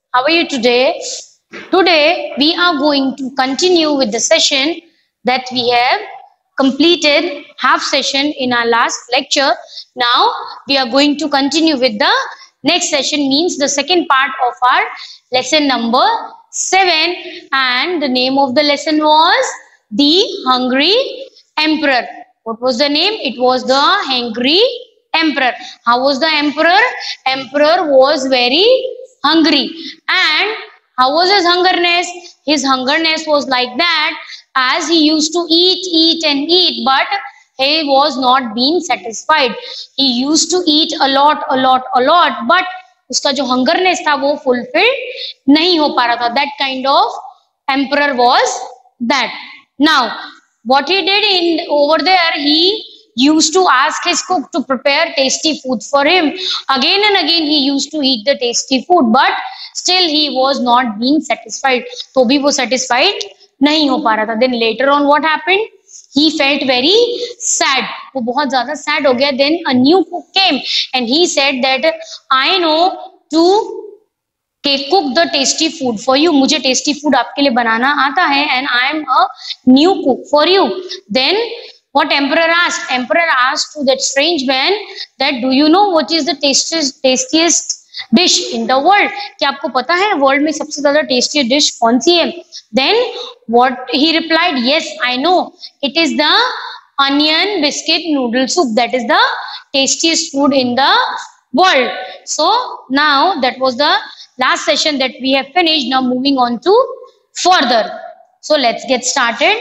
How are you today? Today we are going to continue with the session that we have completed half session in our last lecture. Now we are going to continue with the next session, means the second part of our lesson number 7, and the name of the lesson was The Hungry Emperor. What was the name? It was The Hungry Emperor. How was the emperor? Emperor was very hungry. And how was his hungerness? His hungerness was like that, as he used to eat and eat, but he was not being satisfied. He used to eat a lot, but उसका जो hungerness था वो fulfilled नहीं हो पा रहा था. That kind of emperor was that. Now, what he did in over there, he used to ask his cook to prepare tasty food for him. Again and again he used to eat the tasty food, but still he was not being satisfied. तो भी वो satisfied नहीं हो पा रहा था. Then later on what happened? He felt very sad. वो बहुत ज़्यादा sad हो गया. Then a new cook came and he said that I know to cook the tasty food for you. मुझे tasty food आपके लिए बनाना आता है, and I am a new cook for you. Then what emperor asked? Emperor asked to that strange man that do you know what is the tastiest dish in the world? क्या आपको पता है world में सबसे ज़्यादा tastiest dish कौन सी है? Then what he replied, yes, I know. It is the onion biscuit noodle soup. That is the tastiest food in the world. So now that was the last session that we have finished. Now moving on to further. So let's get started.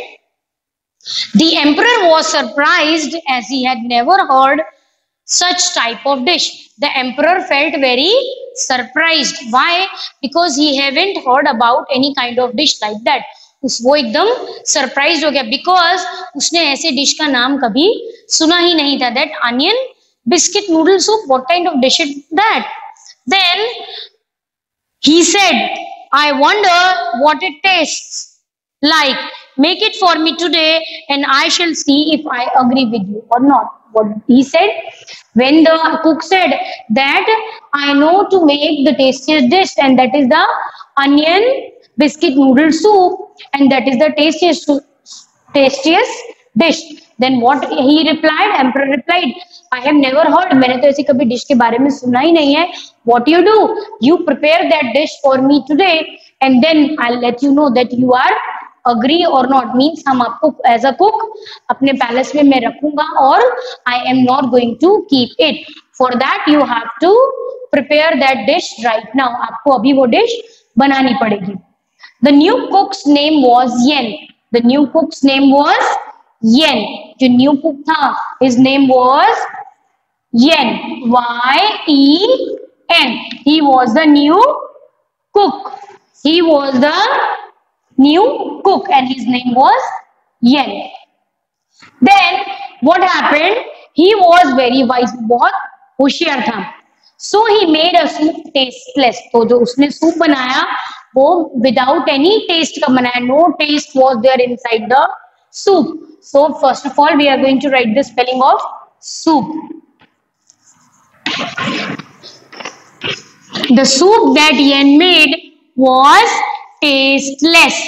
The emperor was surprised as he had never heard such type of dish. The emperor felt very surprised. Why? Because he haven't heard about any kind of dish like that. वो एकदम surprised हो गया because उसने ऐसे dish का नाम कभी सुना ही नहीं था. That onion biscuit noodle soup, what kind of dish is that? Then he said, I wonder what it tastes like. Make it for me today and I shall see if I agree with you or not. What he said? When the cook said that I know to make the tastiest dish, and that is the onion biscuit noodle soup, and that is the tastiest dish. Then what he replied? Emperor replied, I have never heard. मैंने तो ऐसी कभी dish के बारे में सुना ही नहीं है. What you do? You prepare that dish for me today, and then I'll let you know that you are agree or not. Means हम आपको as a cook अपने palace में मैं रखूंगा और I am not going to keep it. For that you have to prepare that dish right now. आपको अभी वो dish बनानी पड़ेगी. The new cook's name was Yen. The new cook's name was Yen. जो new cook था, his name was Yen. Y-E-N. He was the new cook. He was the new cook and his name was Yen. Then what happened? He was very wise. बहुत होशियार था. So he made a soup tasteless. तो जो उसने soup बनाया वो without any taste का बनाया. No taste was there inside the soup. So first of all we are going to write the spelling of soup. The soup that Yen made was tasteless.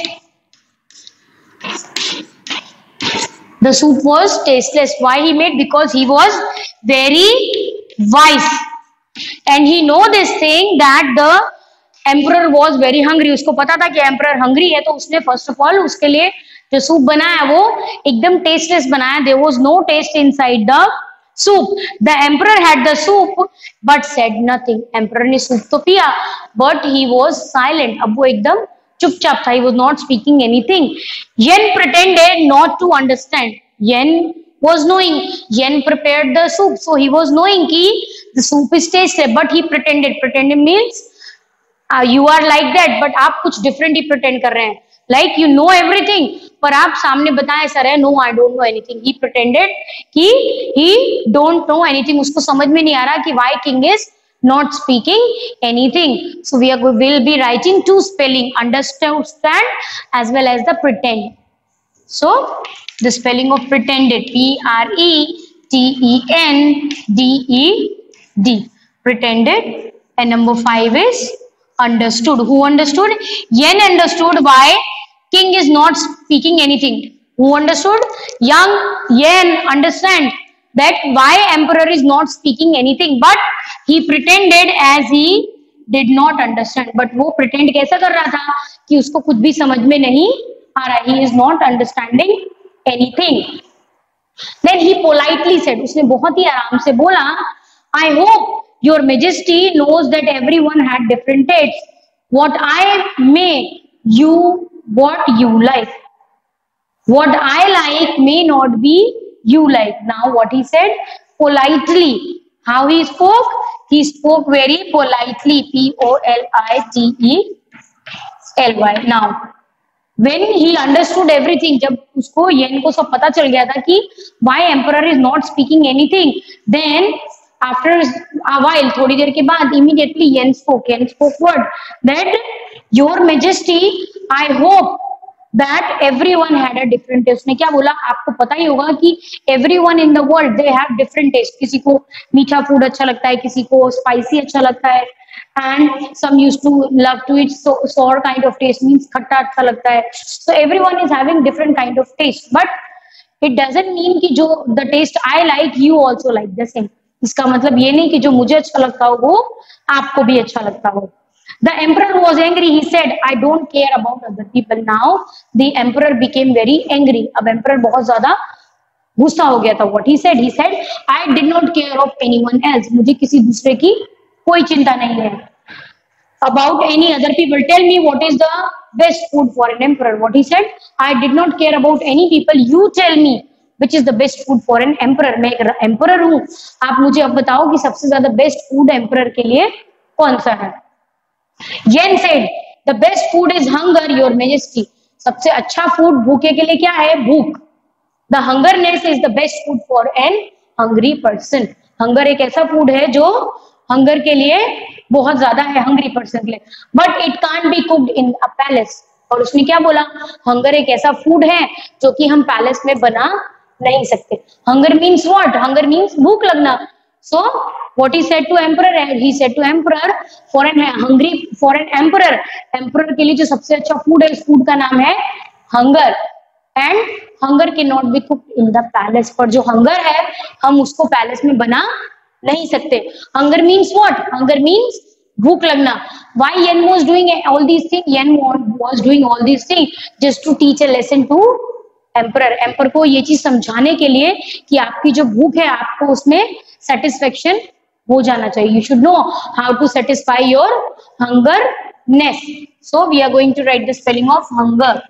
The soup was tasteless. Why he made? Because he was very wise and he know this thing that the emperor was very hungry. उसको पता था कि emperor hungry है, तो उसने first of all उसके लिए जो soup बनाया वो एकदम tasteless बनाया. There was no taste inside the soup. The emperor had the soup but said nothing. Emperor ने soup तो पिया but he was silent. अब वो एकदम चुपचाप था. He was not speaking anything. Yen pretended not to understand. Yen was knowing. Yen prepared the soup, so he was knowing कि the soup is tasty, but he pretended. Pretended means you are like that, but आप कुछ different ही pretend कर रहे हैं. Like you know everything, पर आप सामने बताएं सर है no I don't know anything. He pretended कि he don't know anything. उसको समझ में नहीं आ रहा कि why king is not speaking anything. So we will be writing two spelling, understand as well as the pretend. So the spelling of pretended, P-R-E-T-E-N-D-E-D, pretended. And number 5 is understood. Who understood? Yen understood why king is not speaking anything. Who understood? Young Yen understand that why emperor is not speaking anything, but he pretended as he did not understand. But वो pretend कैसा कर रहा था कि उसको कुछ भी समझ में नहीं आ रहा. He is not understanding anything. Then he politely said, उसने बहुत ही आराम से बोला, I hope your majesty knows that everyone had different tastes. What I make you what you like. What I like may not be you like. Now what he said? Politely. How he spoke? He spoke very politely. Politely. Now, when he understood everything, जब उसको येन को सब पता चल गया था कि why emperor is not speaking anything, then after a while, थोड़ी देर के बाद, immediately Yen spoke what? That your majesty, I hope that everyone had a different taste. उसने क्या बोला? आपको पता ही होगा कि everyone in the world they have different taste. किसी को मीठा फूड अच्छा लगता है, किसी को स्पाइसी अच्छा लगता है, and some used to love to eat sour kind of taste, means खट्टा अच्छा लगता है. So everyone is having different kind of taste, but it doesn't mean कि जो the taste I like you also like the same. इसका मतलब ये नहीं कि जो मुझे अच्छा लगता हो वो आपको भी अच्छा लगता हो. The emperor was angry. He said, I don't care about other people. Now the emperor became very angry. अब emperor बहुत ज्यादा गुस्सा हो गया था. What he said? He said, I did not care of anyone else. मुझे किसी दूसरे की कोई चिंता नहीं है. About any other people. Tell me what is the best food for an emperor. What he said? I did not care about any people. You tell me which is the best food for an emperor. मैं एक emperor हूँ. आप मुझे अब बताओ कि सबसे ज्यादा best food emperor के लिए कौन सा है. Yen said, the best food is hunger, your majesty. सबसे अच्छा फूड भूखे के लिए क्या है? भूख. The hungerness is the best food for an hungry person. Hunger एक ऐसा फूड है जो hunger के लिए बहुत ज्यादा है, hungry person के लिए. But it can't be cooked in a palace. और उसने क्या बोला? Hunger एक ऐसा फूड है जो कि हम पैलेस में बना नहीं सकते. Hunger means what? Hunger means भूख लगना. So what he said to emperor? He said to emperor, for an emperor, emperor के लिए जो सबसे अच्छा फूड है, इस फूड का नाम है hunger. And hunger cannot be cooked in the palace. पर जो hunger है, हम उसको पैलेस में बना नहीं सकते. Hunger means what? Hunger means भूख लगना. Why Yen was doing all these things? Yen was doing all these things just to teach a lesson to emperor. Emperor को ये चीज समझाने के लिए कि आपकी जो भूख है, आपको उसमें satisfaction हो जाना चाहिए. You should know how to satisfy your hungerness. So we are going to write the spelling of hunger.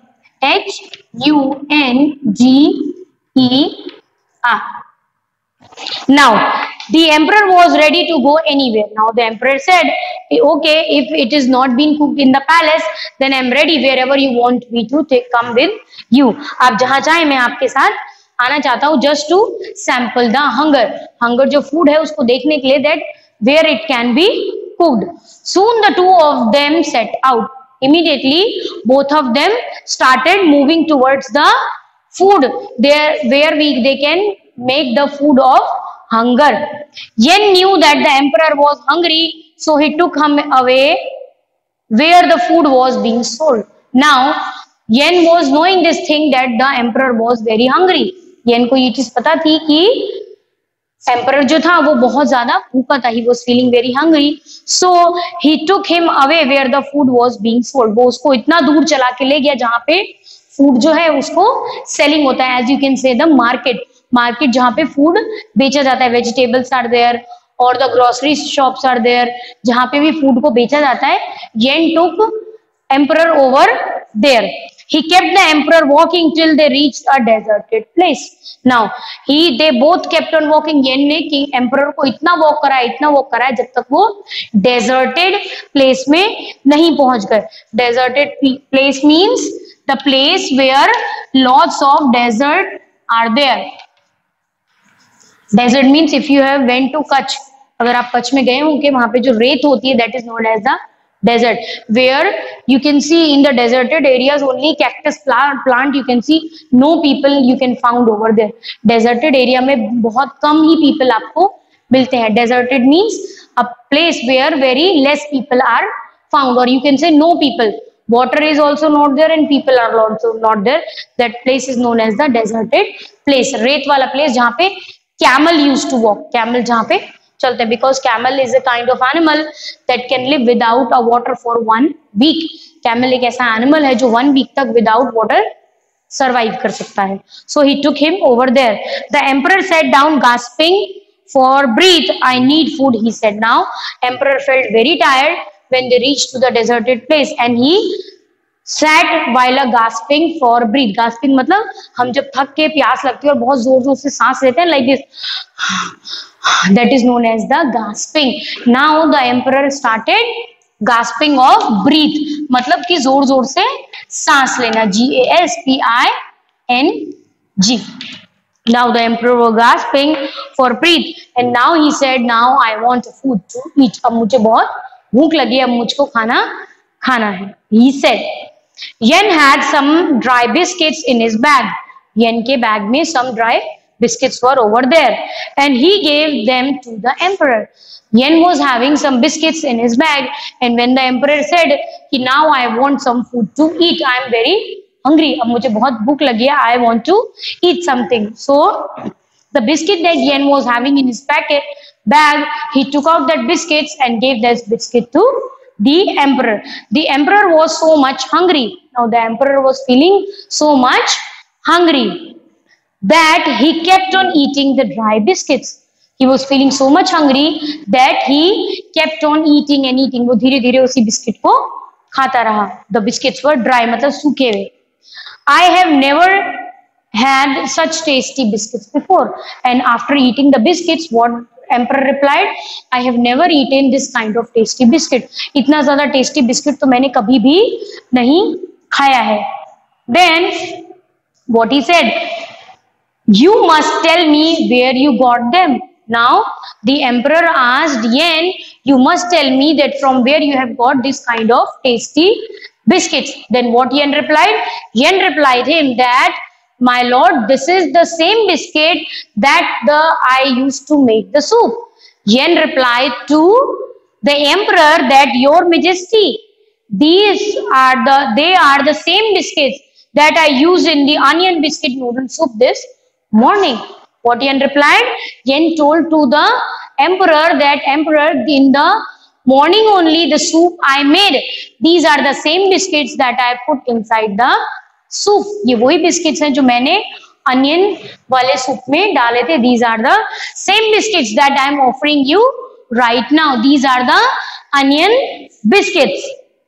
H-U-N-G-E-R. Now the emperor was ready to go anywhere. Now the emperor said, okay, if it is not been cooked in the palace, then I am ready wherever you want me to come with you. आप जहाँ चाहे मैं आपके साथ आना चाहता हूँ. Just to sample the hunger. Hunger जो food है उसको देखने के लिए, that where it can be cooked. Soon the two of them set out. Immediately both of them started moving towards the food there where they can make the food of hunger. Yen knew that the emperor was hungry, so he took him away where the food was being sold. Now Yen was knowing this thing that the emperor was very hungry. Yen को ये चीज पता थी कि emperor जो था वो बहुत ज्यादा भूखा था. He was feeling very hungry, so he took him away where the food was being sold. वो उसको इतना दूर चला के ले गया जहाँ पे फूड जो है उसको सेलिंग होता है. As you can say the market जहाँ पे फूड बेचा जाता है. Vegetables are there और the grocery shops are there. जहाँ पे भी फूड को बेचा जाता है, Yen took emperor over there. He kept the emperor walking till they reached a deserted place. Now they both kept on walking. Yen ने king emperor को इतना walk कराया जब तक वो deserted place में नहीं पहुंच गए. Deserted place means the place where lots of desert are there. Desert means if you have went to Kutch, अगर आप कच्छ में गए होंगे, वहां पे जो रेत होती है, that is known as the desert, where you can see in the deserted areas only cactus plant you can see, no people you can found over there. Deserted area में बहुत कम ही people आपको मिलते हैं. Deserted means a place where very less people are found, or you can say no people. Water is also not there and people are also not there. That place is known as the deserted place. रेत वाला place जहाँ पे camel used to walk. Camel जहाँ पे चलते हैं, because camel is a kind of animal that can live without a water for 1 week. Camel एक ऐसा animal है जो 1 week तक without water survive कर सकता है. So he took him over there. The emperor sat down gasping for breath. I need food, he said. Now emperor felt very tired when they reached to the deserted place, and he sat while gasping for breath. Gasping मतलब हम जब थक के प्यास लगती है और बहुत जोर जोर से सांस लेते हैं, like this, that is known as the gasping. Now the emperor started gasping of breath, मतलब कि जोर जोर से सांस लेना. GASPING. Now the emperor was gasping for breath, and now he said, now I want food to eat. अब मुझे बहुत भूख लगी, अब मुझको खाना है. He said. Yen had some dry biscuits in his bag. Yen के बैग में some dry biscuits were over there, and he gave them to the emperor. Yen was having some biscuits in his bag, and when the emperor said, now I want some food to eat, I am very hungry, अब मुझे बहुत भूख लगी है, I want to eat something. So the biscuit that Yen was having in his bag, he took out that biscuits and gave that biscuit to the emperor. The emperor was so much hungry. Now the emperor was feeling so much hungry that he kept on eating the dry biscuits. He was feeling so much hungry that he kept on eating and eating. वो धीरे धीरे उसी biscuit को खाता रहा. The biscuits were dry, मतलब सूखे हुए. I have never had such tasty biscuits before. And after eating the biscuits, what emperor replied? I have never eaten this kind of tasty biscuit. इतना ज़्यादा tasty biscuit तो मैंने कभी भी नहीं खाया है. Then what he said? You must tell me where you got them. Now the emperor asked Yen, you must tell me that from where you have got this kind of tasty biscuits. Then what Yen replied? Yen replied him that, my lord, this is the same biscuit that I used to make the soup. Yen replied to the emperor that, your majesty, they are the same biscuits that I used in the onion biscuit noodle soup this morning. What Yen replied? Yen told to the emperor that, emperor, in the morning only the soup I made, these are the same biscuits that I put inside the soup. ये वही biscuits हैं जो मैंने onion वाले soup में डाले थे. These are the same biscuits that I am offering you right now. These are the onion biscuits.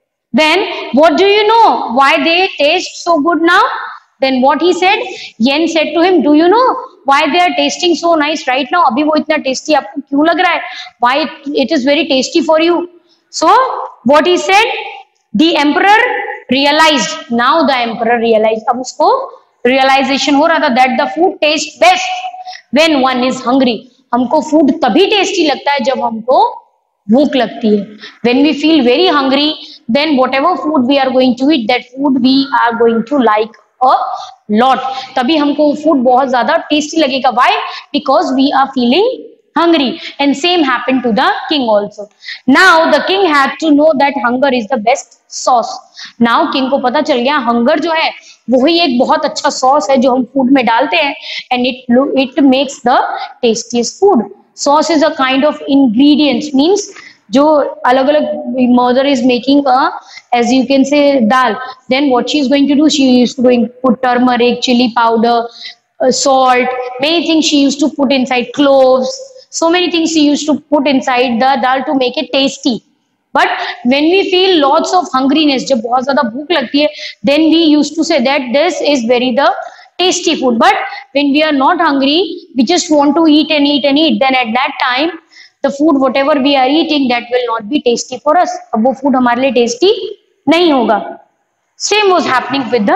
Then what do you know why they taste so good now? Then what he said? Yen said to him, do you know why they are tasting so nice right now? अभी वो इतना tasty आपको क्यों लग रहा है? Why it is very tasty for you? So what he said? The emperor realized. Now the emperor realized. अब उसको realization हो रहा था that the food tastes best when one is hungry. हमको food तभी tasty लगता है जब हमको भूख लगती है. When we feel very hungry, then whatever food we are going to eat, that food we are going to like a lot. तभी हमको food बहुत ज़्यादा tasty लगेगा. Why? Because we are feeling hungry. And same happened to the king also. Now the king had to know that hunger is the best sauce. Now king को पता चल गया hunger जो है वही एक बहुत अच्छा sauce है जो हम food में डालते हैं, and it makes the tastiest food. Sauce is a kind of ingredients, means जो अलग अलग mother is making a, as you can say, dal. Then what she is going to do? She used to going put turmeric, chili powder, salt, many things she used to put inside, cloves. So many things she used to put inside the dal to make it tasty. But when we feel lots of hungriness, जब बहुत ज़्यादा भूख लगती है, then we used to say that this is very the tasty food. But when we are not hungry, we just want to eat and eat and eat. Then at that time, the food whatever we are eating, that will not be tasty for us. अब वो food हमारे लिए tasty नहीं होगा. Same was happening with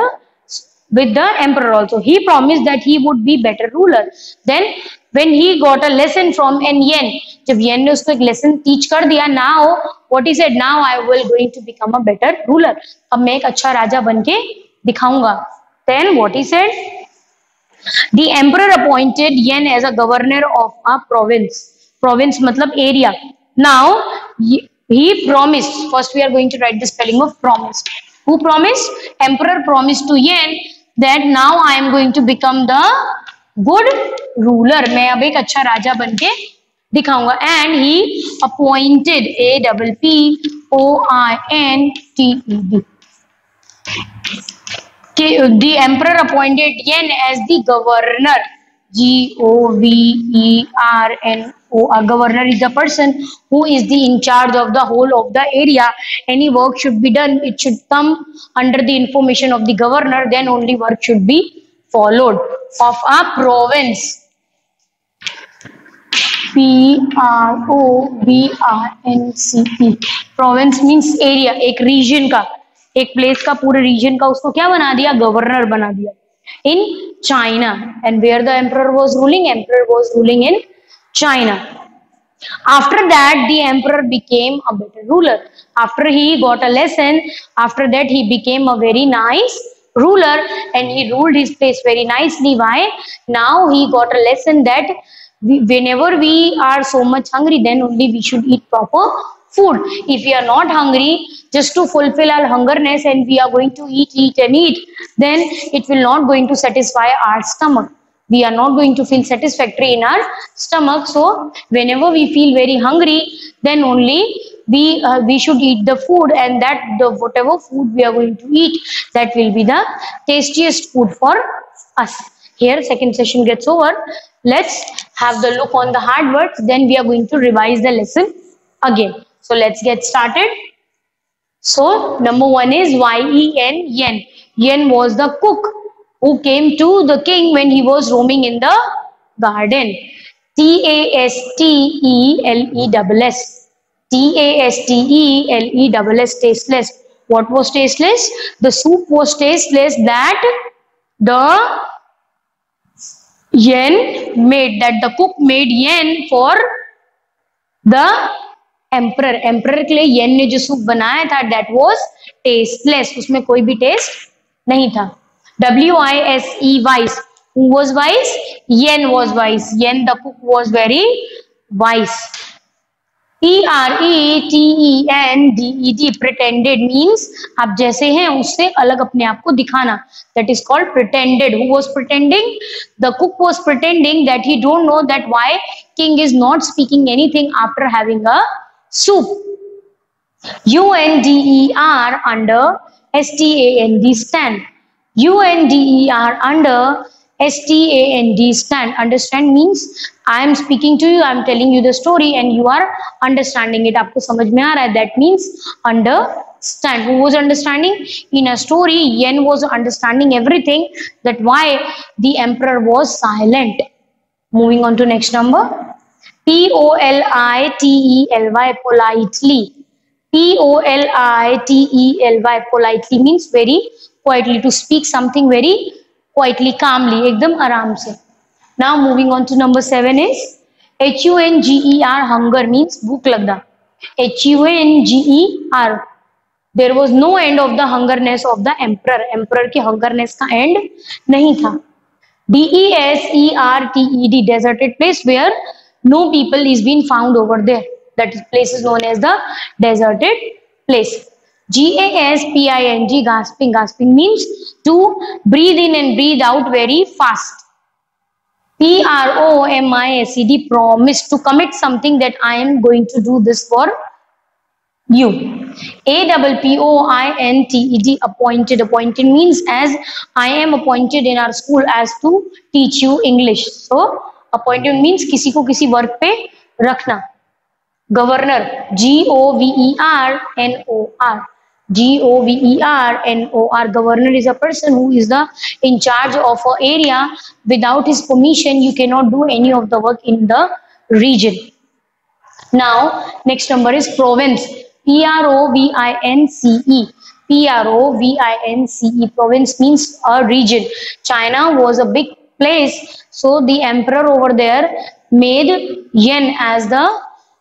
the emperor also. He promised that he would be better ruler. Then when he got a lesson from Yen, जब Yen ने उसको एक lesson teach कर दिया, now what he said, now I will going to become a better ruler. अब मैं एक अच्छा राजा बनके दिखाऊंगा. Then what he said, the emperor appointed Yen as a governor of a province. Province मतलब area. Now He promised. First, we are going to write the spelling of promised. Who promised? Emperor promised to Yan that now I am going to become the good ruler. मैं अब एक अच्छा राजा बनके दिखाऊंगा. And he appointed APPOINTED. The emperor appointed Yan as the governor. GOVERNOR. Governor is the person who is in charge of the whole of the area. Any work should be done, it should come under the information of the governor, then only work should be followed. Of a province. PROVINCE. Province means area. एक region का, एक place का, पूरे region का उसको क्या बना दिया? Governor बना दिया. In China. And where the emperor was ruling? Emperor was ruling in China. After that, the emperor became a better ruler. After he got a lesson, after that he became a very nice ruler and he ruled his place very nicely. Why? Now he got a lesson that whenever we are so much hungry, then only we should eat proper food. If we are not hungry, just to fulfill our hungerness and we are going to eat, then it will not going to satisfy our stomach. We are not going to feel satisfactory in our stomach. So whenever we feel very hungry, then only we should eat the food, and that the whatever food we are going to eat, that will be the tastiest food for us. Here second session gets over. Let's have the look on the hard words, then we are going to revise the lesson again. So let's get started. So number one is YEN. Yen. Yen was the cook who came to the king when he was roaming in the garden. TASTELESS. TASTELESS. Tasteless. What was tasteless? The soup was tasteless that the Yen made, that the cook made Yen for the emperor. Emperor के लिए Yen ने जो soup बनाया था, that was tasteless. उसमें कोई भी taste नहीं था. WISE. Wise. Who was wise? Yen was wise. Yen the cook was very wise. PRETENDED. Pretended means आप जैसे हैं उससे अलग अपने आप को दिखाना. That is called pretended. Who was pretending? The cook was pretending that he don't know that why king is not speaking anything after having a soup. UNDER under STAND. Stand. UNDER under STAND. Stand. Understand means I am speaking to you, I am telling you the story and you are understanding it. आपको समझ में आ रहा है? That means understand. Who was understanding? In a story, Yen was understanding everything, that why the emperor was silent. Moving on to next number. POLITELY. Politely. POLITELY. Politely means very quietly. To speak something very quietly, calmly. एकदम आराम से. Now moving on to number 7 is HUNGER. Hunger means भूख लगना. HUNGER. There was no end of the hungerness of the emperor. Emperor की hungerness का end नहीं था. DESERTED. Deserted place where no people is being found over there. That place is known as the deserted place. GASPING. Gasping. Gasping means to breathe in and breathe out very fast. PROMISED. Promise. To commit something, that I am going to do this for you. APPOINTED. Appointed. Appointed means as I am appointed in our school as to teach you English. So appointed means किसी को किसी work पे रखना. Governor. GOVERNOR. GOVERNOR. Governor is a person who is in charge of an area. Without his permission, you cannot do any of the work in the region. Now, next number is province. PROVINCE. PROVINCE. Province means a region. China was a big place, so the emperor over there made Yen as the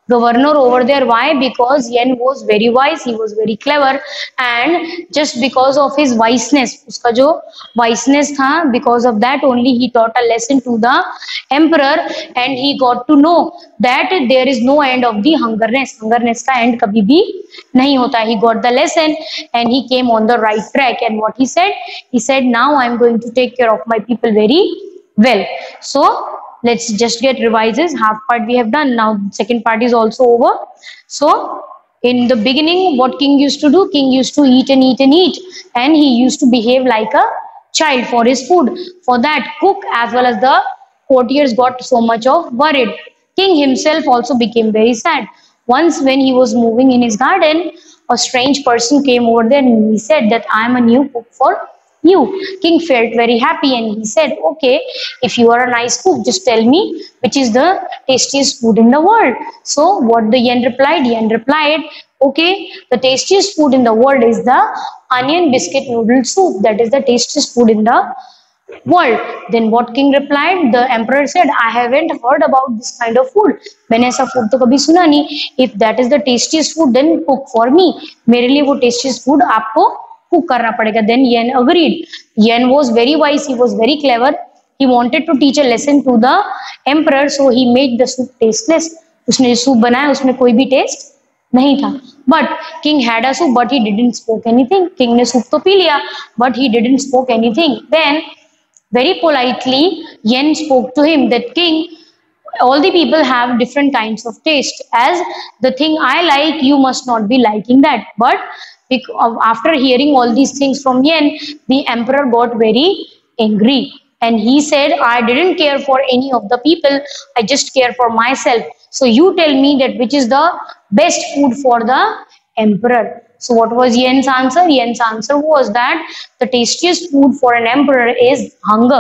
governor over there. Why? Because Yen was very wise, he was very clever, and just because of his wiseness, uska jo wiseness tha, because of that only he taught a lesson to the emperor, and he got to know that there is no end of the hungerness ka end kabhi bhi nahi hota. He got the lesson and he came on the right track. And what he said, now I am going to take care of my people very well. So let's just get revises. Half part we have done. Now second part is also over. So in the beginning, what king used to do? King used to eat and eat and eat, and he used to behave like a child for his food. For that, cook as well as the courtiers got so much of worried. King himself also became very sad. Once when he was moving in his garden, a strange person came over there and he said that I am a new cook for you. King felt very happy and he said, okay, if you are a nice cook, just tell me which is the tastiest food in the world. So what the Yen replied? Yen replied, okay, the tastiest food in the world is the onion biscuit noodle soup. That is the tastiest food in the world. Then what king replied? The emperor said, I haven't heard about this kind of food. मैंने ऐसा food तो कभी सुना नहीं. If that is the tastiest food, then cook for me. मेरे लिए वो tastiest food आपको cook करना पड़ेगा. Then Yen agreed. Yen was very wise. He was very clever. He wanted to teach a lesson to the emperor, so he made the soup tasteless. उसने जो soup बनाया उसमें कोई भी taste नहीं था. But king had a soup, but he didn't spoke anything. King ने soup तो पी लिया, but he didn't spoke anything. Then very politely, Yen spoke to him that king, all the people have different kinds of taste. As the thing I like, you must not be liking that. But after hearing all these things from Yen, the emperor got very angry. And he said, I didn't care for any of the people. I just care for myself. So you tell me that which is the best food for the emperor. So what was Yen's answer? Yen's answer was that the tastiest food for an emperor is hunger.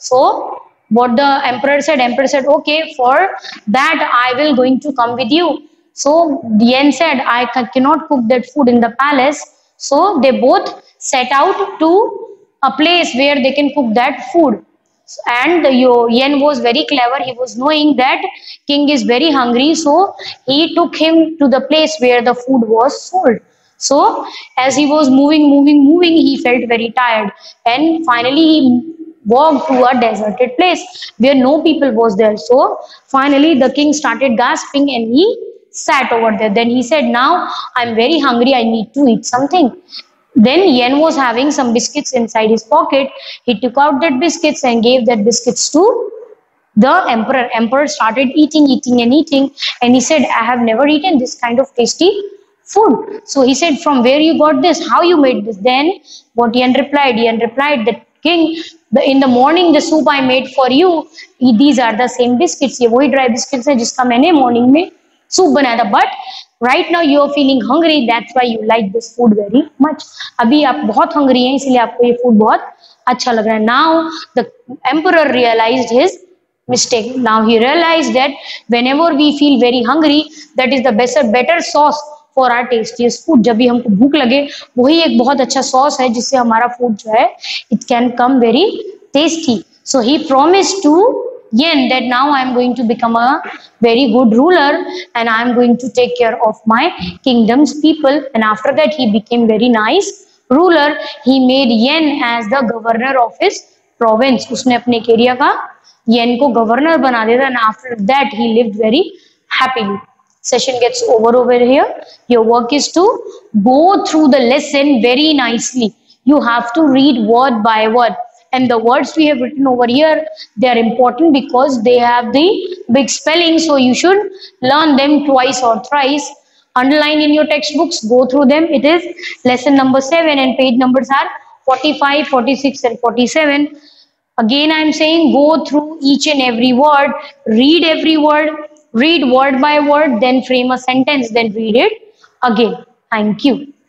So what the emperor said, okay, for that I will going to come with you. So Yen said, I cannot cook that food in the palace. So they both set out to a place where they can cook that food. And Yen was very clever. He was knowing that king is very hungry, so he took him to the place where the food was sold. So as he was moving, he felt very tired, and finally he walked to a deserted place where no people was there. So finally the king started gasping and he sat over there. Then he said, now I'm very hungry, I need to eat something. Then Yen was having some biscuits inside his pocket. He took out that biscuits and gave that biscuits to the emperor. Emperor started eating and he said, I have never eaten this kind of tasty food. So he said, from where you got this? How you made this? Then what Yen replied? Yen replied that king, in the morning the soup I made for you, these are the same biscuits. ये वही dry biscuits है जिसका मैंने morning में soup बनाया था. But right now you are feeling hungry, that's why you like this food very much. अभी आप बहुत hungry हैं इसलिए आपको ये food बहुत अच्छा लग रहा है. Now the emperor realized his mistake. Now he realized that whenever we feel very hungry, that is the better sauce for our tastiest food. जब भी हमको भूख लगे वही एक बहुत अच्छा sauce है जिससे हमारा food जो है it can come very tasty. So he promised to Yen that now I am going to become a very good ruler and I am going to take care of my kingdom's people. And after that he became very nice ruler. He made Yen as the governor of his province. उसने अपने area का Yen को governor बना दिया. And after that he lived very happily. Session gets over here. Your work is to go through the lesson very nicely. You have to read word by word. And the words we have written over here, they are important because they have the big spelling. So you should learn them twice or thrice. Underline in your textbooks, go through them. It is lesson number 7 and page numbers are 45, 46 and 47. Again, I am saying go through each and every word, read every word, read word by word, then frame a sentence, then read it again. Thank you.